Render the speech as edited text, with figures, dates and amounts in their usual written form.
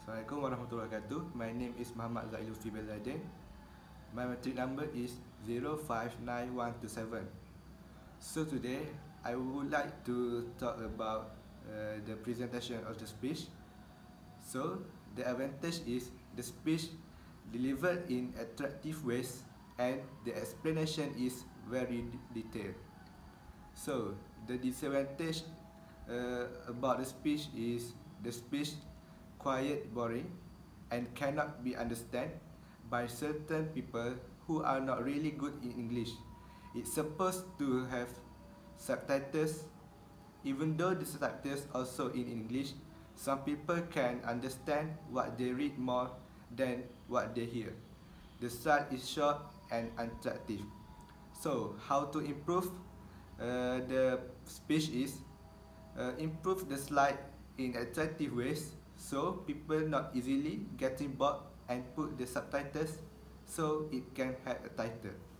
Assalamualaikum warahmatullahi wabarakatuh. My name is Muhammad Zailul Fibeladin. My matric number is 059127. So today I would like to talk about the presentation of the speech. So the advantage is the speech delivered in attractive ways and the explanation is very detailed. So the disadvantage about the speech is the speech quiet, boring, and cannot be understood by certain people who are not really good in English. It's supposed to have subtitles. Even though the subtitles also in English, some people can understand what they read more than what they hear. The slide is short and unattractive. So how to improve the speech is improve the slide in attractive ways so people not easily getting bored and put the subtitles so it can have a title.